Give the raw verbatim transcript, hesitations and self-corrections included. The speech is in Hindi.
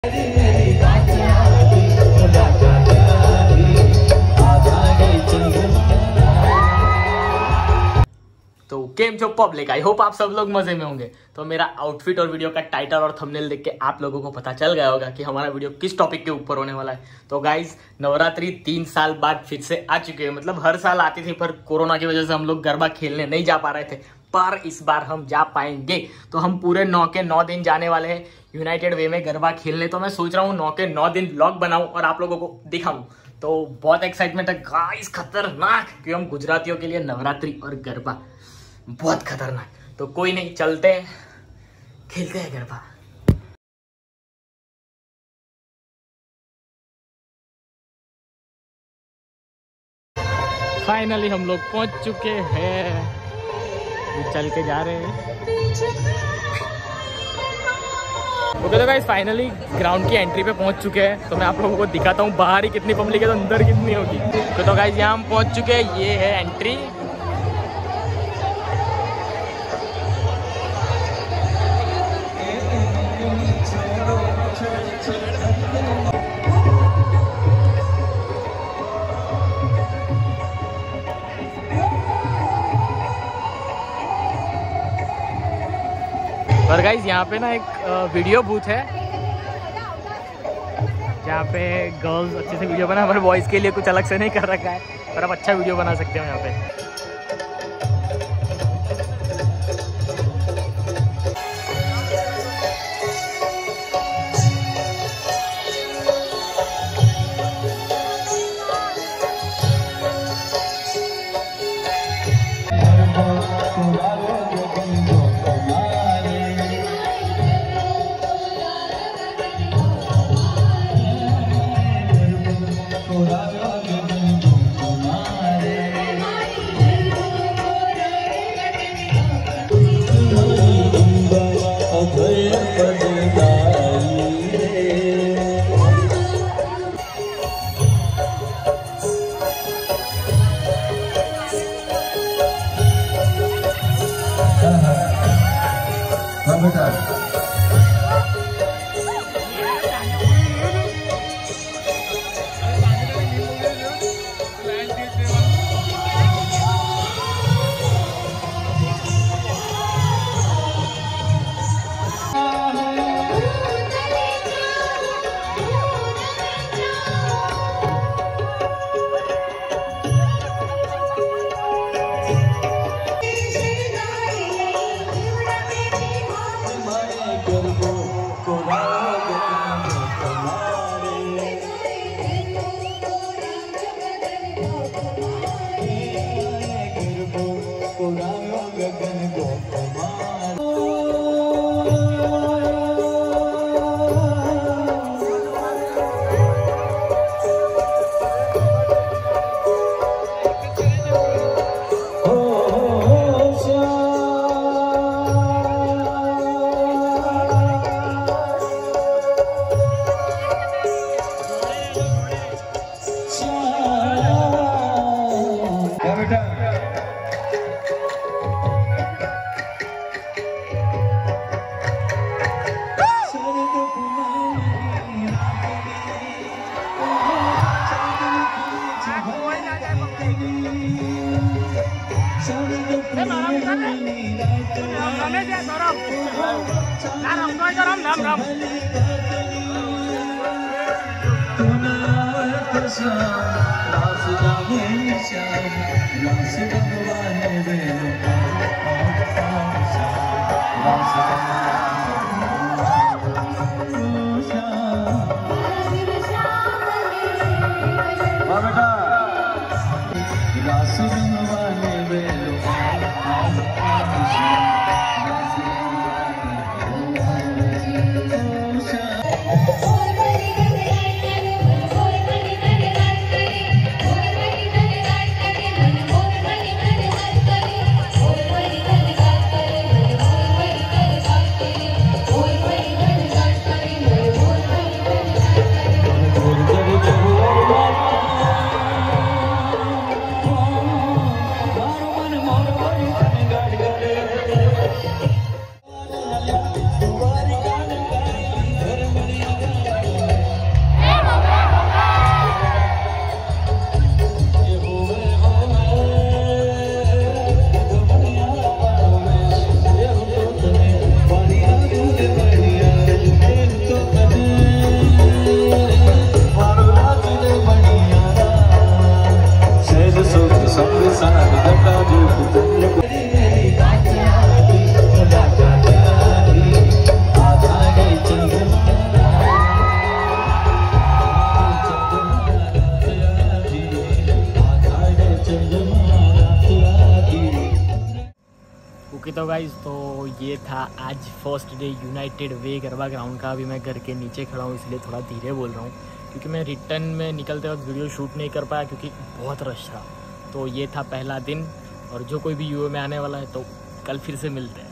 तो केम छो पब्लिक, आई होप आप सब लोग मजे में होंगे। तो मेरा आउटफिट और वीडियो का टाइटल और थंबनेल देख के आप लोगों को पता चल गया होगा कि हमारा वीडियो किस टॉपिक के ऊपर होने वाला है। तो गाइज, नवरात्रि तीन साल बाद फिर से आ चुके हैं। मतलब हर साल आती थी, पर कोरोना की वजह से हम लोग गरबा खेलने नहीं जा पा रहे थे, पर इस बार हम जा पाएंगे। तो हम पूरे नौ के नौ दिन जाने वाले हैं यूनाइटेड वे में गरबा खेलने। तो मैं सोच रहा हूँ नौ के नौ दिन व्लॉग बनाऊं और आप लोगों को दिखाऊं। तो बहुत एक्साइटमेंट है गाइस, खतरनाक, क्योंकि हम गुजरातियों के लिए नवरात्रि और गरबा बहुत खतरनाक। तो कोई नहीं, चलते हैं, खेलते हैं गरबा। फाइनली हम लोग पहुंच चुके हैं, चल के जा रहे हैं। ओके तो गाइस, फाइनली ग्राउंड की एंट्री पे पहुंच चुके हैं। तो मैं आप लोगों को दिखाता हूँ बाहर ही कितनी पब्लिक है, तो अंदर कितनी होगी। तो गाइस, यहाँ हम पहुंच चुके हैं, ये है एंट्री। और गाइज, यहाँ पे ना एक वीडियो बूथ है जहाँ पे गर्ल्स अच्छे से वीडियो बना। हमारे बॉयज़ के लिए कुछ अलग से नहीं कर रखा है, पर आप अच्छा वीडियो बना सकते हो यहाँ पे। गाइज, तो ये था आज first day United Way garba ground का। अभी मैं घर के नीचे खड़ा हूँ इसलिए थोड़ा धीरे बोल रहा हूँ, क्योंकि मैं रिटर्न में निकलते वक्त वीडियो शूट नहीं कर पाया क्योंकि बहुत रश था। तो ये था पहला दिन, और जो कोई भी यूए में आने वाला है तो कल फिर से मिलते हैं।